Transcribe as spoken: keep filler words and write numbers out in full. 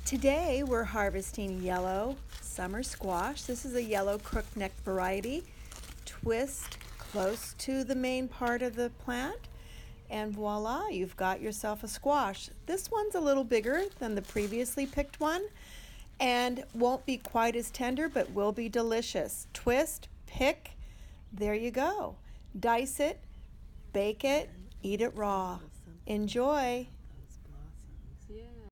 Today we're harvesting yellow summer squash. This is a yellow crookneck variety. Twist close to the main part of the plant and voila, you've got yourself a squash. This one's a little bigger than the previously picked one and won't be quite as tender but will be delicious. Twist, pick, there you go. Dice it, bake it, eat it raw. Enjoy.